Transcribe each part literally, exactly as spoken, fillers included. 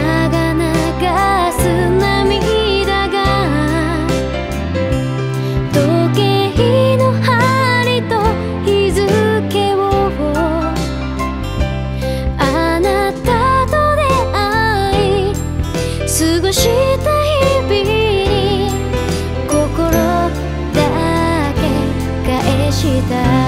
が流す涙が時計の針と日付をあなたと出会い過ごした日々に心だけ返した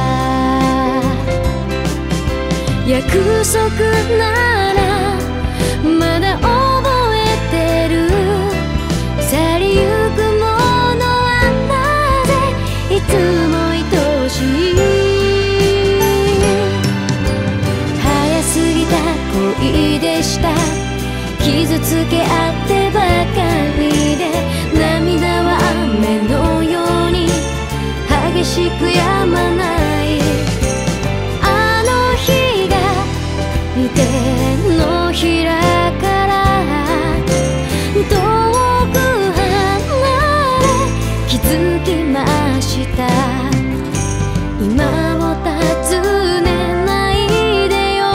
約束ならまだ覚えてる去りゆくものはなぜいつも愛しい早すぎた恋でした傷つけ合ってばかりで涙は雨のように激しく止まない手のひらから遠く離れ気づきました今を尋ねないでよ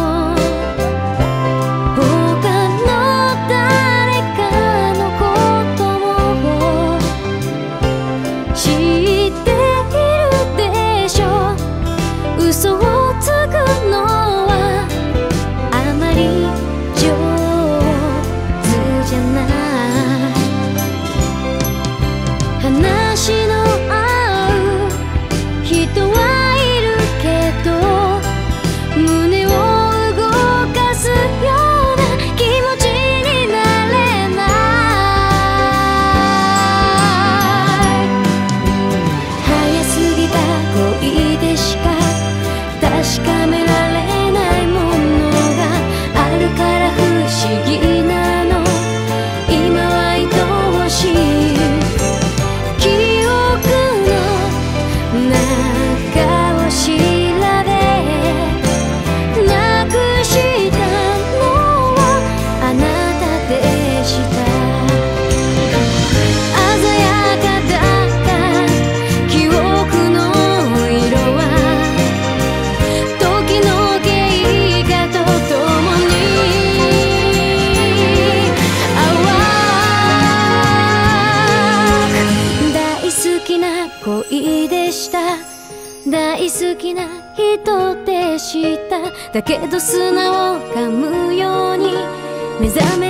他の誰かのことを知っているでしょ嘘をつくの話の合う人はいるけど胸を動かすような気持ちになれない早すぎた恋でしか確かめられないものがあるから不思議なの今は愛しい恋でした大好きな人でしただけど砂を噛むように目覚め